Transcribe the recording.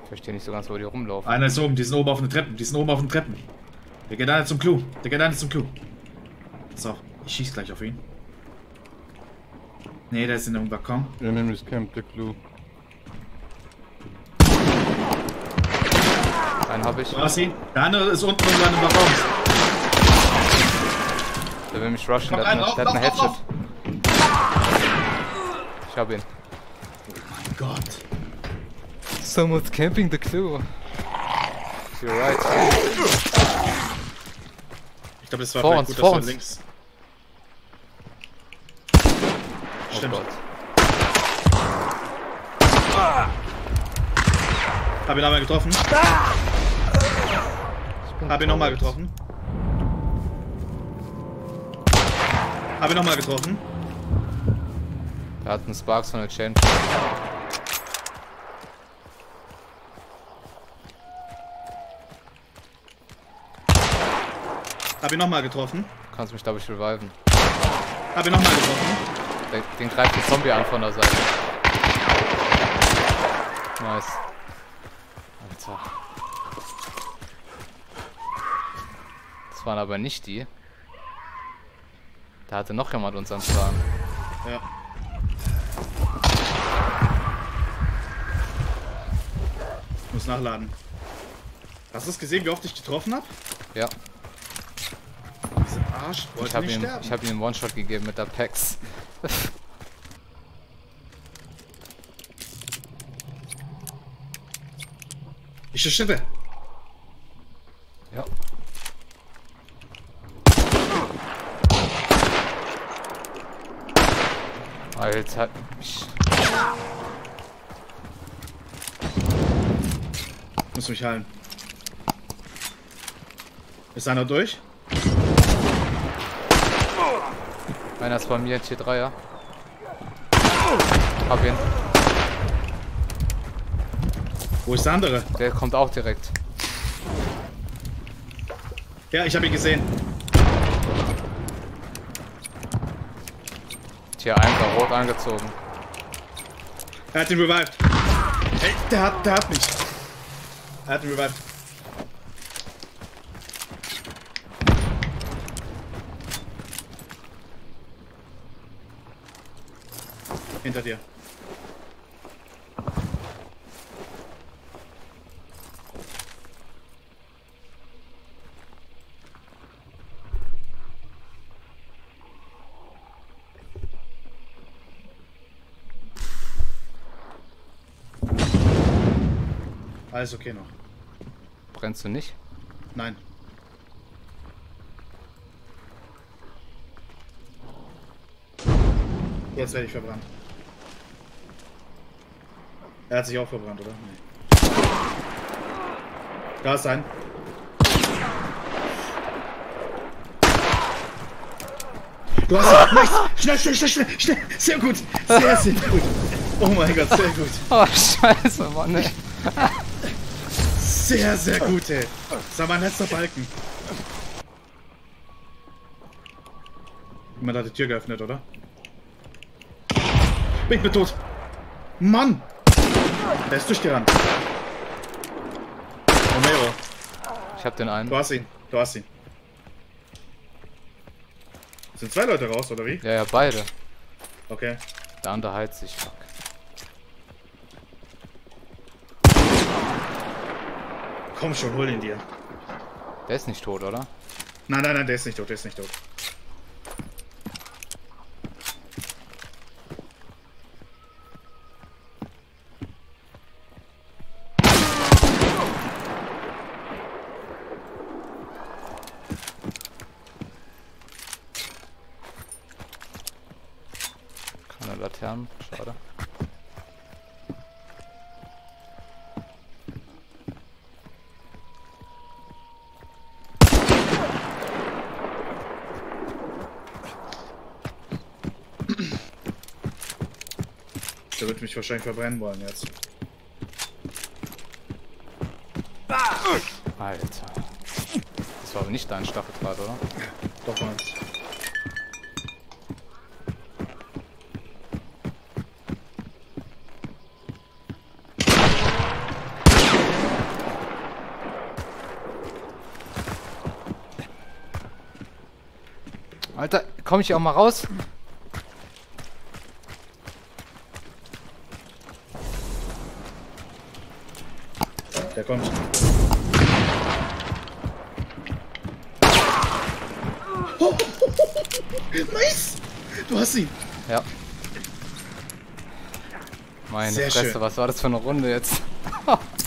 Ich verstehe nicht so ganz, wo die rumlaufen. Einer ist oben, die sind oben auf den Treppen, Der geht einer zum Clou. So, ich schieß gleich auf ihn. Nee, der ist in einem Balkon. Enemies camp the clue. Einen habe ich. Du hast ihn. Der andere ist unten in seinem Balkon. Der will mich rushen, der Lauf, hat einen Headshot. lauf. Ich hab ihn. Mein Gott. Someone's camping the clue. You're right. Ich glaube, das war Vor vielleicht uns, gut, vor dass uns. wir links. Oh Stimmt. Gott. Hab ihn einmal getroffen. Hab ihn nochmal getroffen. Hab ihn nochmal getroffen. Der hat einen Sparks von der Chain. Hab ihn nochmal getroffen. Du kannst mich, glaube ich, reviven. Hab ihn nochmal getroffen. Den greift ein Zombie an von der Seite. Nice. Alter. Das waren aber nicht die. Da hatte noch jemand unseren Plan. Ja. Ich muss nachladen. Hast du es gesehen, wie oft ich getroffen hab? Ja. Diese Arsch wollte nicht sterben. Ich hab ihm einen One-Shot gegeben mit der Pax. Ich schütte. Ja. Alter. Muss mich heilen. Ist einer durch? Einer ist bei mir, T3, ja. Hab ihn. Wo ist der andere? Der kommt auch direkt. Ja, ich habe ihn gesehen. Tier 1 war rot angezogen. Er hat ihn revived. Ey, der hat mich. Er hat ihn revived. Hinter dir. Alles okay noch. Brennst du nicht? Nein. Jetzt werde ich verbrannt. Er hat sich auch verbrannt, oder? Nee. Da ist ein. Du hast ihn. Nice. Schnell. Sehr gut. Sehr gut. Oh mein Gott, sehr gut. Oh, scheiße, Mann, ey. Sehr gut, ey. Das war mein letzter Balken. Jemand hat die Tür geöffnet, oder? Ich bin tot. Mann! Der ist durchgerannt. Romero. Ich hab den einen. Du hast ihn. Sind zwei Leute raus, oder wie? Ja, beide. Okay. Der andere heizt sich. Fuck. Komm schon, hol ihn dir. Der ist nicht tot, oder? Nein, der ist nicht tot, Keine Laternen, schade. Der wird mich wahrscheinlich verbrennen wollen jetzt. Alter. Das war aber nicht dein Stacheldraht, oder? Doch mal. Alter, komm ich hier auch mal raus? Der kommt. Nice! Du hast ihn. Ja. Meine Sehr Fresse, schön. was war das für eine Runde jetzt?